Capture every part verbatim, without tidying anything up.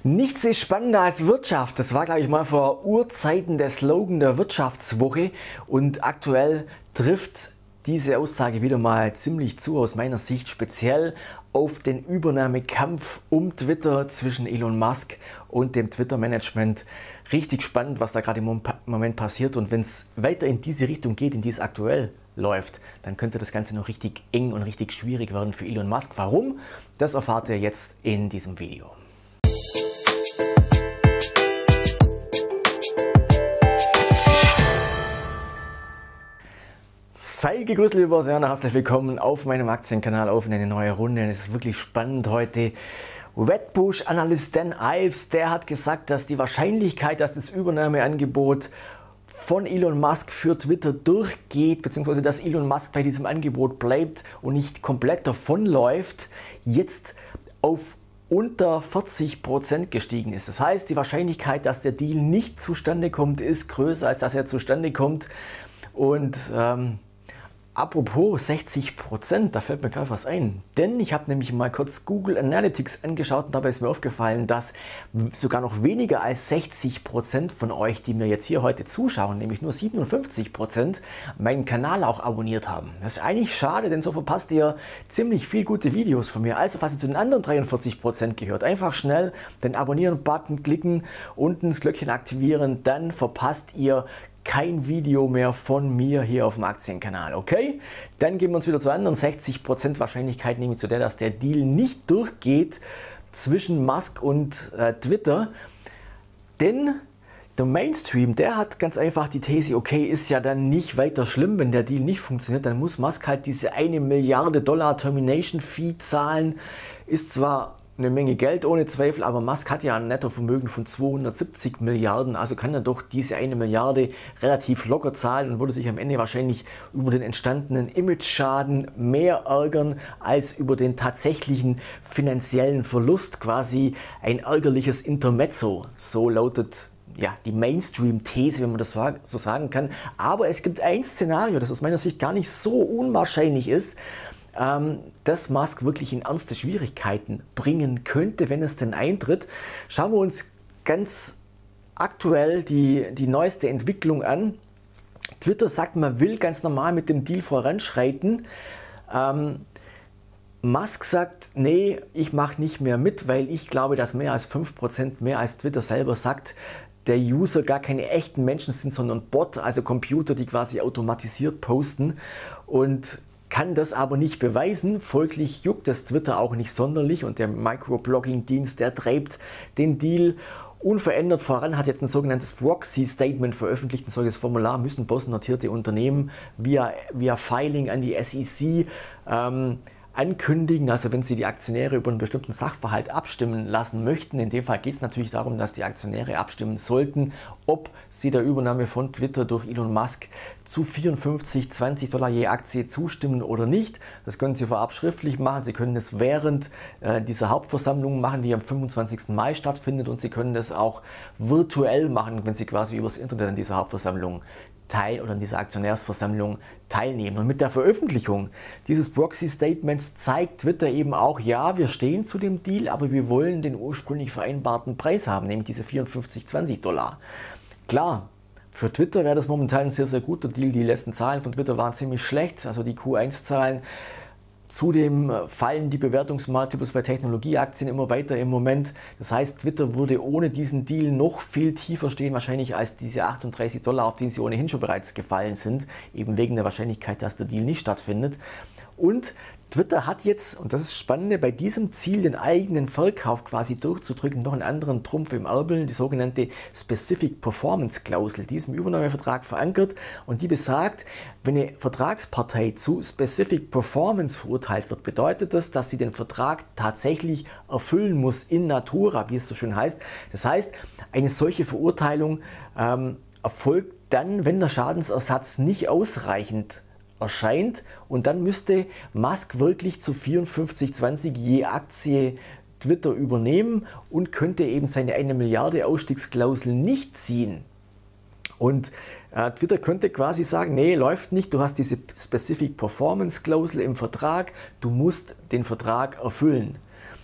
Nichts ist spannender als Wirtschaft. Das war, glaube ich, mal vor Urzeiten der Slogan der Wirtschaftswoche. Und aktuell trifft diese Aussage wieder mal ziemlich zu, aus meiner Sicht, speziell auf den Übernahmekampf um Twitter zwischen Elon Musk und dem Twitter-Management. Richtig spannend, was da gerade im Moment passiert. Und wenn es weiter in diese Richtung geht, in die es aktuell läuft, dann könnte das Ganze noch richtig eng und richtig schwierig werden für Elon Musk. Warum? Das erfahrt ihr jetzt in diesem Video. Seid gegrüßt, liebe Börsianer, herzlich willkommen auf meinem Aktienkanal, auf in eine neue Runde. Es ist wirklich spannend heute. Wedbush-Analyst Dan Ives, der hat gesagt, dass die Wahrscheinlichkeit, dass das Übernahmeangebot von Elon Musk für Twitter durchgeht, beziehungsweise dass Elon Musk bei diesem Angebot bleibt und nicht komplett davonläuft, jetzt auf unter vierzig Prozent gestiegen ist. Das heißt, die Wahrscheinlichkeit, dass der Deal nicht zustande kommt, ist größer, als dass er zustande kommt. Und ähm, apropos sechzig Prozent, da fällt mir gerade was ein. Denn ich habe nämlich mal kurz Google Analytics angeschaut und dabei ist mir aufgefallen, dass sogar noch weniger als sechzig Prozent von euch, die mir jetzt hier heute zuschauen, nämlich nur siebenundfünfzig Prozent, meinen Kanal auch abonniert haben. Das ist eigentlich schade, denn so verpasst ihr ziemlich viel gute Videos von mir. Also, falls ihr zu den anderen dreiundvierzig Prozent gehört, einfach schnell den Abonnieren-Button klicken, unten das Glöckchen aktivieren, dann verpasst ihr kein Video mehr von mir hier auf dem Aktienkanal, okay? Dann gehen wir uns wieder zu anderen sechzig Prozent Wahrscheinlichkeit, nämlich zu der, dass der Deal nicht durchgeht zwischen Musk und äh, Twitter. Denn der Mainstream, der hat ganz einfach die These, okay, ist ja dann nicht weiter schlimm, wenn der Deal nicht funktioniert, dann muss Musk halt diese eine Milliarde Dollar Termination Fee zahlen. Ist zwar eine Menge Geld ohne Zweifel, aber Musk hat ja ein Nettovermögen von zweihundertsiebzig Milliarden, also kann er doch diese eine Milliarde relativ locker zahlen und würde sich am Ende wahrscheinlich über den entstandenen Image-Schaden mehr ärgern als über den tatsächlichen finanziellen Verlust, quasi ein ärgerliches Intermezzo, so lautet ja, die Mainstream-These, wenn man das so sagen kann. Aber es gibt ein Szenario, das aus meiner Sicht gar nicht so unwahrscheinlich ist, dass Musk wirklich in ernste Schwierigkeiten bringen könnte, wenn es denn eintritt. Schauen wir uns ganz aktuell die, die neueste Entwicklung an. Twitter sagt, man will ganz normal mit dem Deal voranschreiten. Ähm, Musk sagt, nee, ich mache nicht mehr mit, weil ich glaube, dass mehr als fünf Prozent, mehr als Twitter selber sagt, der User gar keine echten Menschen sind, sondern Bot, also Computer, die quasi automatisiert posten, und kann das aber nicht beweisen, folglich juckt das Twitter auch nicht sonderlich und der Microblogging-Dienst, der treibt den Deal unverändert voran, hat jetzt ein sogenanntes Proxy-Statement veröffentlicht. Ein solches Formular müssen börsennotierte Unternehmen via, via Filing an die S E C ähm, ankündigen, also wenn sie die Aktionäre über einen bestimmten Sachverhalt abstimmen lassen möchten. In dem Fall geht es natürlich darum, dass die Aktionäre abstimmen sollten, ob sie der Übernahme von Twitter durch Elon Musk zu vierundfünfzig, zwanzig Dollar je Aktie zustimmen oder nicht. Das können Sie vorab schriftlich machen. Sie können es während äh, dieser Hauptversammlung machen, die am fünfundzwanzigsten Mai stattfindet, und Sie können das auch virtuell machen, wenn Sie quasi übers Internet an dieser Hauptversammlung teil oder an dieser Aktionärsversammlung teilnehmen. Und mit der Veröffentlichung dieses Proxy-Statements zeigt Twitter eben auch, ja, wir stehen zu dem Deal, aber wir wollen den ursprünglich vereinbarten Preis haben, nämlich diese vierundfünfzig, zwanzig Dollar. Klar, für Twitter wäre das momentan ein sehr, sehr guter Deal. Die letzten Zahlen von Twitter waren ziemlich schlecht, also die Q eins Zahlen. Zudem fallen die Bewertungsmultiples bei Technologieaktien immer weiter im Moment. Das heißt, Twitter würde ohne diesen Deal noch viel tiefer stehen, wahrscheinlich als diese achtunddreißig Dollar, auf die sie ohnehin schon bereits gefallen sind, eben wegen der Wahrscheinlichkeit, dass der Deal nicht stattfindet. Und Twitter hat jetzt, und das ist spannend, bei diesem Ziel, den eigenen Verkauf quasi durchzudrücken, noch einen anderen Trumpf im Ärmel, die sogenannte Specific Performance Klausel, die ist im Übernahmevertrag verankert und die besagt, wenn eine Vertragspartei zu Specific Performance verurteilt wird, bedeutet das, dass sie den Vertrag tatsächlich erfüllen muss in natura, wie es so schön heißt. Das heißt, eine solche Verurteilung ähm, erfolgt dann, wenn der Schadensersatz nicht ausreichend erscheint, und dann müsste Musk wirklich zu vierundfünfzig, zwanzig je Aktie Twitter übernehmen und könnte eben seine eine Milliarde Ausstiegsklausel nicht ziehen. Und äh, Twitter könnte quasi sagen, nee, läuft nicht, du hast diese Specific Performance Klausel im Vertrag, du musst den Vertrag erfüllen.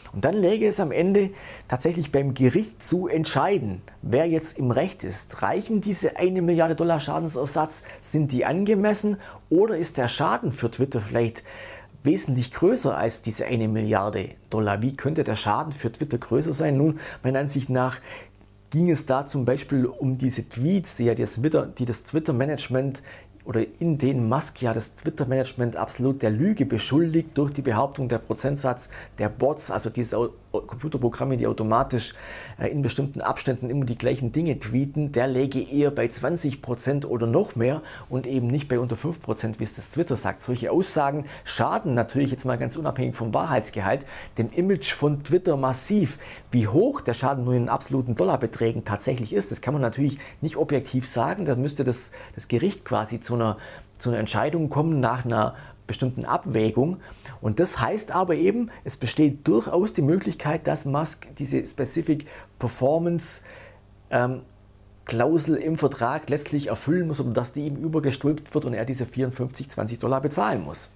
Und dann läge es am Ende tatsächlich beim Gericht zu entscheiden, wer jetzt im Recht ist. Reichen diese eine Milliarde Dollar Schadensersatz, sind die angemessen oder ist der Schaden für Twitter vielleicht wesentlich größer als diese eine Milliarde Dollar? Wie könnte der Schaden für Twitter größer sein? Nun, meiner Ansicht nach ging es da zum Beispiel um diese Tweets, die ja das Twitter, die das Twitter-Management oder in denen Musk ja das Twitter-Management absolut der Lüge beschuldigt durch die Behauptung, der Prozentsatz der Bots, also diese Computerprogramme, die automatisch in bestimmten Abständen immer die gleichen Dinge tweeten, der läge eher bei zwanzig Prozent oder noch mehr und eben nicht bei unter fünf Prozent, wie es das Twitter sagt. Solche Aussagen schaden natürlich jetzt mal ganz unabhängig vom Wahrheitsgehalt dem Image von Twitter massiv. Wie hoch der Schaden nun in absoluten Dollarbeträgen tatsächlich ist, das kann man natürlich nicht objektiv sagen. Da müsste das, das Gericht quasi zu einer, zu einer Entscheidung kommen nach einer bestimmten Abwägung. Und das heißt aber eben, es besteht durchaus die Möglichkeit, dass Musk diese Specific Performance ähm, Klausel im Vertrag letztlich erfüllen muss oder dass die ihm übergestülpt wird und er diese vierundfünfzig zwanzig Dollar bezahlen muss.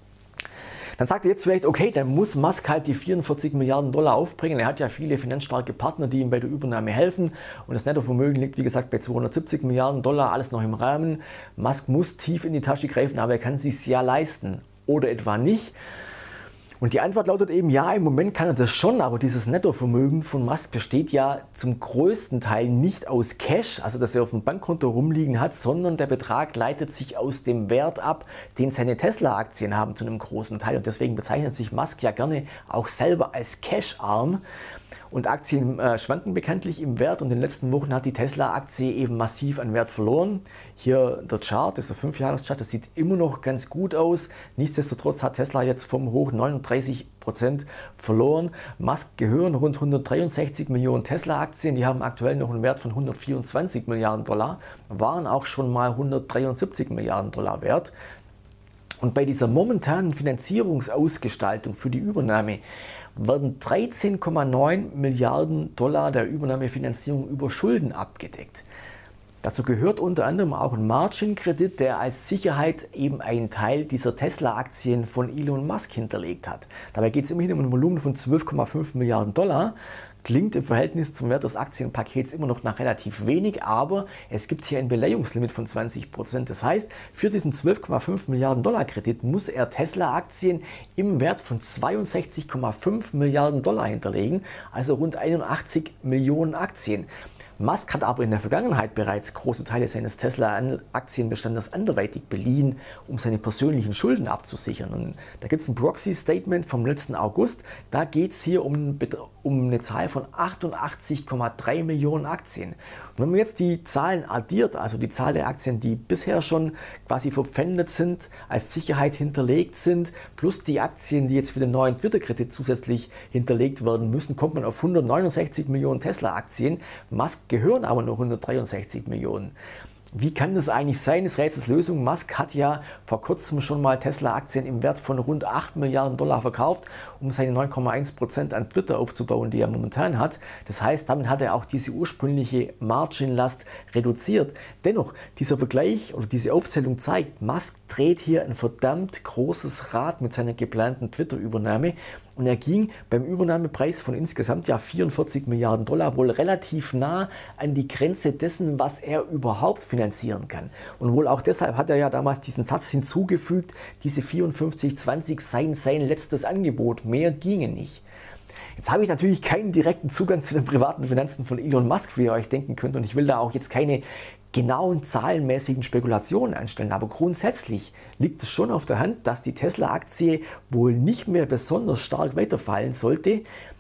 Dann sagt er jetzt vielleicht, okay, dann muss Musk halt die vierundvierzig Milliarden Dollar aufbringen. Er hat ja viele finanzstarke Partner, die ihm bei der Übernahme helfen. Und das Nettovermögen liegt, wie gesagt, bei zweihundertsiebzig Milliarden Dollar, alles noch im Rahmen. Musk muss tief in die Tasche greifen, aber er kann es sich ja leisten. Oder etwa nicht. Und die Antwort lautet eben, ja, im Moment kann er das schon, aber dieses Nettovermögen von Musk besteht ja zum größten Teil nicht aus Cash, also dass er auf dem Bankkonto rumliegen hat, sondern der Betrag leitet sich aus dem Wert ab, den seine Tesla-Aktien haben zu einem großen Teil. Und deswegen bezeichnet sich Musk ja gerne auch selber als Cash-Arm. Und Aktien äh, schwanken bekanntlich im Wert und in den letzten Wochen hat die Tesla-Aktie eben massiv an Wert verloren. Hier der Chart, das ist der fünf Jahres Chart, das sieht immer noch ganz gut aus. Nichtsdestotrotz hat Tesla jetzt vom Hoch neununddreißig Prozent verloren. Musk gehören rund hundertdreiundsechzig Millionen Tesla-Aktien, die haben aktuell noch einen Wert von hundertvierundzwanzig Milliarden Dollar, waren auch schon mal hundertdreiundsiebzig Milliarden Dollar wert. Und bei dieser momentanen Finanzierungsausgestaltung für die Übernahme werden dreizehn Komma neun Milliarden Dollar der Übernahmefinanzierung über Schulden abgedeckt. Dazu gehört unter anderem auch ein Margin-Kredit, der als Sicherheit eben einen Teil dieser Tesla-Aktien von Elon Musk hinterlegt hat. Dabei geht es immerhin um ein Volumen von zwölf Komma fünf Milliarden Dollar. Klingt im Verhältnis zum Wert des Aktienpakets immer noch nach relativ wenig, aber es gibt hier ein Beleihungslimit von zwanzig Prozent. Das heißt, für diesen zwölf Komma fünf Milliarden Dollar Kredit muss er Tesla-Aktien im Wert von zweiundsechzig Komma fünf Milliarden Dollar hinterlegen, also rund einundachtzig Millionen Aktien. Musk hat aber in der Vergangenheit bereits große Teile seines Tesla-Aktienbestandes anderweitig beliehen, um seine persönlichen Schulden abzusichern. Und da gibt es ein Proxy-Statement vom letzten August. Da geht es hier um, um eine Zahl von achtundachtzig Komma drei Millionen Aktien. Und wenn man jetzt die Zahlen addiert, also die Zahl der Aktien, die bisher schon quasi verpfändet sind, als Sicherheit hinterlegt sind, plus die Aktien, die jetzt für den neuen Twitter-Kredit zusätzlich hinterlegt werden müssen, kommt man auf hundertneunundsechzig Millionen Tesla-Aktien. Musk gehören aber nur hundertdreiundsechzig Millionen. Wie kann das eigentlich sein? Das Rätsels Lösung. Musk hat ja vor kurzem schon mal Tesla-Aktien im Wert von rund acht Milliarden Dollar verkauft, um seine neun Komma eins Prozent an Twitter aufzubauen, die er momentan hat. Das heißt, damit hat er auch diese ursprüngliche Margin-Last reduziert. Dennoch, dieser Vergleich oder diese Aufzählung zeigt, Musk dreht hier ein verdammt großes Rad mit seiner geplanten Twitter-Übernahme. Und er ging beim Übernahmepreis von insgesamt ja vierundvierzig Milliarden Dollar wohl relativ nah an die Grenze dessen, was er überhaupt finanzieren kann. Und wohl auch deshalb hat er ja damals diesen Satz hinzugefügt, diese vierundfünfzig zwanzig seien sein letztes Angebot, mehr ginge nicht. Jetzt habe ich natürlich keinen direkten Zugang zu den privaten Finanzen von Elon Musk, wie ihr euch denken könnt, und ich will da auch jetzt keine genauen zahlenmäßigen Spekulationen anstellen, aber grundsätzlich liegt es schon auf der Hand, dass die Tesla-Aktie wohl nicht mehr besonders stark weiterfallen sollte.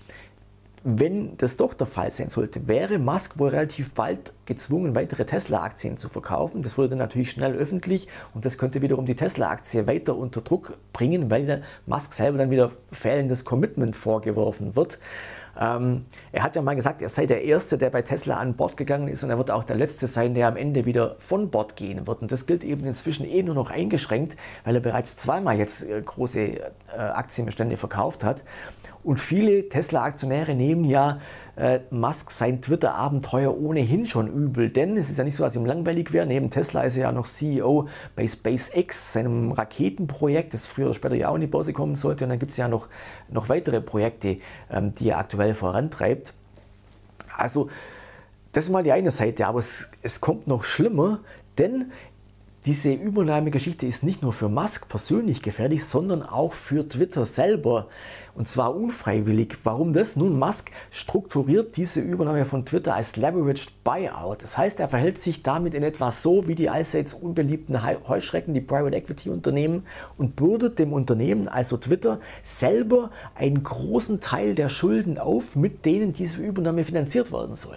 Wenn das doch der Fall sein sollte, wäre Musk wohl relativ bald gezwungen, weitere Tesla-Aktien zu verkaufen. Das wurde dann natürlich schnell öffentlich und das könnte wiederum die Tesla-Aktie weiter unter Druck bringen, weil der Musk selber dann wieder fehlendes Commitment vorgeworfen wird. Ähm, er hat ja mal gesagt, er sei der Erste, der bei Tesla an Bord gegangen ist und er wird auch der Letzte sein, der am Ende wieder von Bord gehen wird. Und das gilt eben inzwischen eh nur noch eingeschränkt, weil er bereits zweimal jetzt äh, große äh, Aktienbestände verkauft hat. Und viele Tesla-Aktionäre nehmen ja äh, Musk sein Twitter-Abenteuer ohnehin schon übel. Denn es ist ja nicht so, dass ihm langweilig wäre. Neben Tesla ist er ja noch C E O bei SpaceX, seinem Raketenprojekt, das früher oder später ja auch in die Börse kommen sollte. Und dann gibt es ja noch, noch weitere Projekte, ähm, die er aktuell vorantreibt. Also das ist mal die eine Seite, aber es, es kommt noch schlimmer, denn diese Übernahmegeschichte ist nicht nur für Musk persönlich gefährlich, sondern auch für Twitter selber. Und zwar unfreiwillig. Warum das? Nun, Musk strukturiert diese Übernahme von Twitter als Leveraged Buyout. Das heißt, er verhält sich damit in etwa so wie die allseits unbeliebten Heuschrecken, die Private Equity Unternehmen, und bürdet dem Unternehmen, also Twitter, selber einen großen Teil der Schulden auf, mit denen diese Übernahme finanziert werden soll.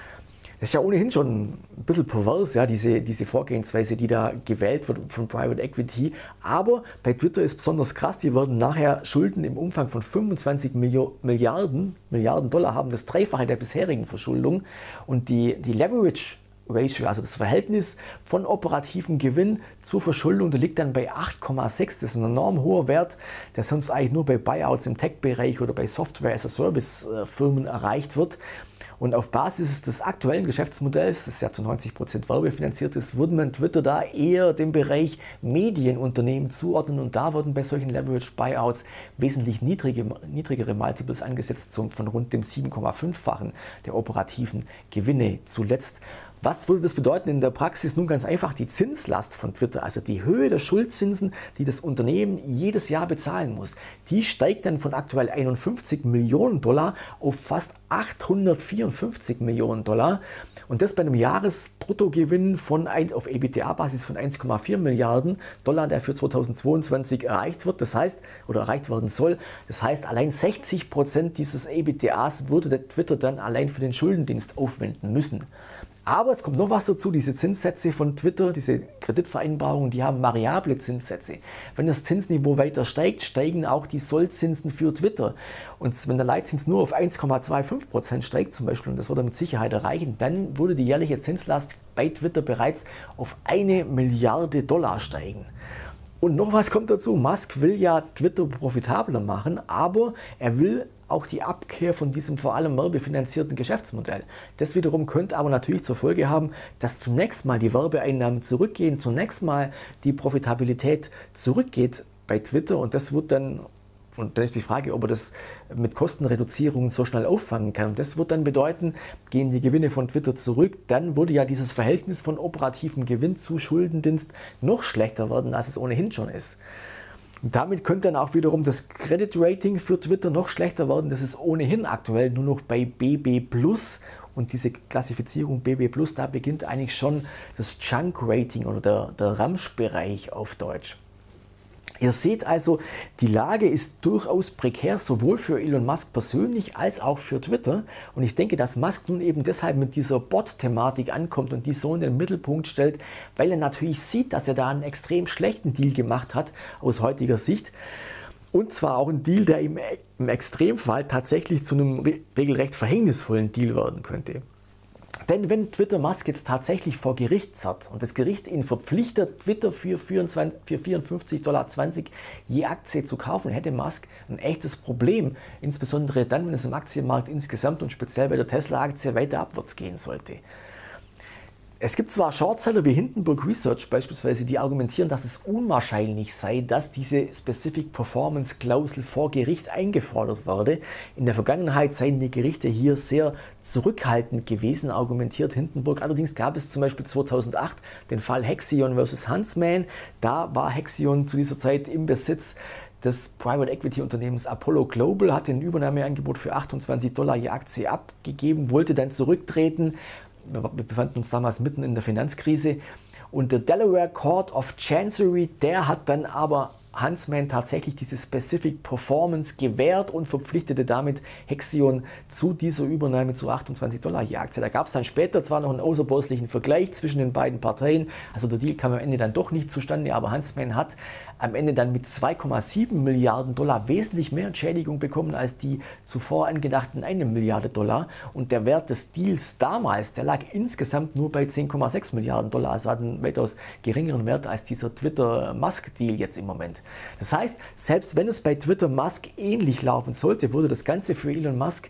Das ist ja ohnehin schon ein bisschen pervers, ja, diese, diese Vorgehensweise, die da gewählt wird von Private Equity. Aber bei Twitter ist besonders krass, die werden nachher Schulden im Umfang von fünfundzwanzig Milliarden, Milliarden Dollar haben, das Dreifache der bisherigen Verschuldung. Und die, die Leverage Ratio, also das Verhältnis von operativem Gewinn zur Verschuldung, der liegt dann bei acht Komma sechs. Das ist ein enorm hoher Wert, der sonst eigentlich nur bei Buyouts im Tech-Bereich oder bei Software-as-a-Service-Firmen erreicht wird. Und auf Basis des aktuellen Geschäftsmodells, das ja zu neunzig Prozent werbefinanziert ist, würde man Twitter da eher dem Bereich Medienunternehmen zuordnen, und da wurden bei solchen Leveraged Buyouts wesentlich niedrige, niedrigere Multiples angesetzt, von rund dem sieben Komma fünf-fachen der operativen Gewinne zuletzt. Was würde das bedeuten in der Praxis? Nun ganz einfach, die Zinslast von Twitter, also die Höhe der Schuldzinsen, die das Unternehmen jedes Jahr bezahlen muss, die steigt dann von aktuell einundfünfzig Millionen Dollar auf fast achthundertvierundfünfzig Millionen Dollar. Und das bei einem Jahresbruttogewinn von auf EBITDA-Basis von eins Komma vier Milliarden Dollar, der für zweitausendzweiundzwanzig erreicht wird. Das heißt, oder erreicht werden soll. Das heißt, allein sechzig Prozent dieses EBITDAs würde der Twitter dann allein für den Schuldendienst aufwenden müssen. Aber es kommt noch was dazu, diese Zinssätze von Twitter, diese Kreditvereinbarungen, die haben variable Zinssätze. Wenn das Zinsniveau weiter steigt, steigen auch die Sollzinsen für Twitter. Und wenn der Leitzins nur auf eins Komma fünfundzwanzig Prozent steigt zum Beispiel, und das würde mit Sicherheit erreichen, dann würde die jährliche Zinslast bei Twitter bereits auf eine Milliarde Dollar steigen. Und noch was kommt dazu, Musk will ja Twitter profitabler machen, aber er will auch die Abkehr von diesem vor allem werbefinanzierten Geschäftsmodell. Das wiederum könnte aber natürlich zur Folge haben, dass zunächst mal die Werbeeinnahmen zurückgehen, zunächst mal die Profitabilität zurückgeht bei Twitter, und das wird dann, und dann ist die Frage, ob er das mit Kostenreduzierungen so schnell auffangen kann. Und das wird dann bedeuten, gehen die Gewinne von Twitter zurück, dann würde ja dieses Verhältnis von operativem Gewinn zu Schuldendienst noch schlechter werden, als es ohnehin schon ist. Und damit könnte dann auch wiederum das Credit Rating für Twitter noch schlechter werden. Das ist ohnehin aktuell nur noch bei B B plus. Und diese Klassifizierung B B plus, da beginnt eigentlich schon das Junk Rating oder der, der Ramsch-Bereich auf Deutsch. Ihr seht also, die Lage ist durchaus prekär, sowohl für Elon Musk persönlich als auch für Twitter. Und ich denke, dass Musk nun eben deshalb mit dieser Bot-Thematik ankommt und die so in den Mittelpunkt stellt, weil er natürlich sieht, dass er da einen extrem schlechten Deal gemacht hat aus heutiger Sicht. Und zwar auch ein Deal, der im, im Extremfall tatsächlich zu einem re regelrecht verhängnisvollen Deal werden könnte. Denn wenn Twitter Musk jetzt tatsächlich vor Gericht zerrt und das Gericht ihn verpflichtet, Twitter für, für vierundfünfzig Dollar zwanzig je Aktie zu kaufen, hätte Musk ein echtes Problem. Insbesondere dann, wenn es im Aktienmarkt insgesamt und speziell bei der Tesla-Aktie weiter abwärts gehen sollte. Es gibt zwar Shortseller wie Hindenburg Research beispielsweise, die argumentieren, dass es unwahrscheinlich sei, dass diese Specific Performance Klausel vor Gericht eingefordert werde. In der Vergangenheit seien die Gerichte hier sehr zurückhaltend gewesen, argumentiert Hindenburg. Allerdings gab es zum Beispiel zweitausendacht den Fall Hexion versus Huntsman. Da war Hexion zu dieser Zeit im Besitz des Private Equity Unternehmens Apollo Global, hat ein Übernahmeangebot für achtundzwanzig Dollar je Aktie abgegeben, wollte dann zurücktreten. Wir befanden uns damals mitten in der Finanzkrise, und der Delaware Court of Chancery, der hat dann aber Huntsman tatsächlich diese Specific Performance gewährt und verpflichtete damit Hexion zu dieser Übernahme zu achtundzwanzig Dollar je Aktie. Da gab es dann später zwar noch einen außerbörslichen Vergleich zwischen den beiden Parteien, also der Deal kam am Ende dann doch nicht zustande, aber Huntsman hat am Ende dann mit zwei Komma sieben Milliarden Dollar wesentlich mehr Entschädigung bekommen als die zuvor angedachten eine Milliarde Dollar, und der Wert des Deals damals, der lag insgesamt nur bei zehn Komma sechs Milliarden Dollar, also hat einen weitaus geringeren Wert als dieser Twitter-Musk-Deal jetzt im Moment. Das heißt, selbst wenn es bei Twitter Musk ähnlich laufen sollte, würde das Ganze für Elon Musk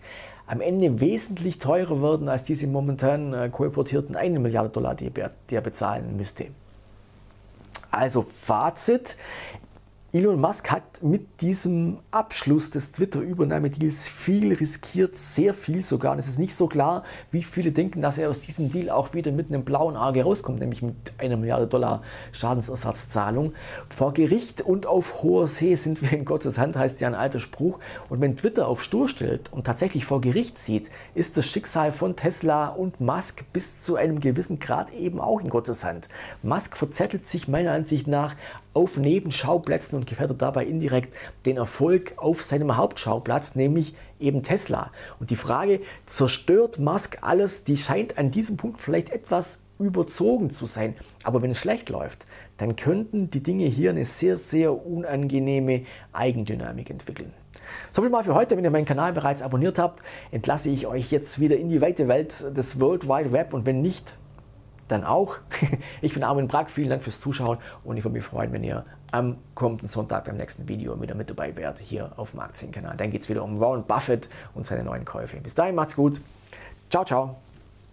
am Ende wesentlich teurer werden als diese momentan äh, kolportierten eine Milliarde Dollar, die er, die er bezahlen müsste. Also Fazit: Elon Musk hat mit diesem Abschluss des Twitter-Übernahmedeals viel riskiert, sehr viel sogar. Und es ist nicht so klar, wie viele denken, dass er aus diesem Deal auch wieder mit einem blauen Auge rauskommt, nämlich mit einer Milliarde Dollar Schadensersatzzahlung. Vor Gericht und auf hoher See sind wir in Gottes Hand, heißt ja ein alter Spruch. Und wenn Twitter auf Stur stellt und tatsächlich vor Gericht zieht, ist das Schicksal von Tesla und Musk bis zu einem gewissen Grad eben auch in Gottes Hand. Musk verzettelt sich meiner Ansicht nach auf Nebenschauplätzen und gefährdet dabei indirekt den Erfolg auf seinem Hauptschauplatz, nämlich eben Tesla. Und die Frage, zerstört Musk alles, die scheint an diesem Punkt vielleicht etwas überzogen zu sein. Aber wenn es schlecht läuft, dann könnten die Dinge hier eine sehr, sehr unangenehme Eigendynamik entwickeln. So viel mal für heute. Wenn ihr meinen Kanal bereits abonniert habt, entlasse ich euch jetzt wieder in die weite Welt des World Wide Web, und wenn nicht, dann auch. Ich bin Armin Bragg, vielen Dank fürs Zuschauen, und ich würde mich freuen, wenn ihr am kommenden Sonntag beim nächsten Video wieder mit dabei wärt, hier auf dem Aktienkanal. Dann geht es wieder um Warren Buffett und seine neuen Käufe. Bis dahin, macht's gut. Ciao, ciao.